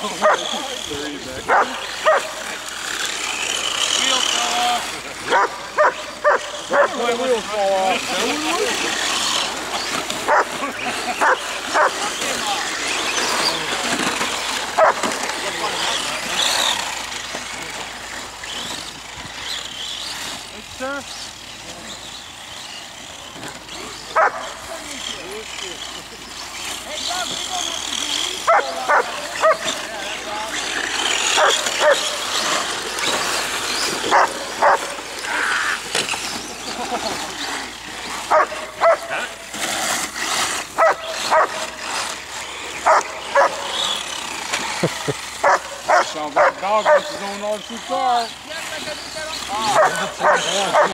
Wheels fell off. Wheels fall off. Sir? Hey, Doug, we don't have to do these for a while. Sounds like a dog wants his own RC car. Yes, I got to get on.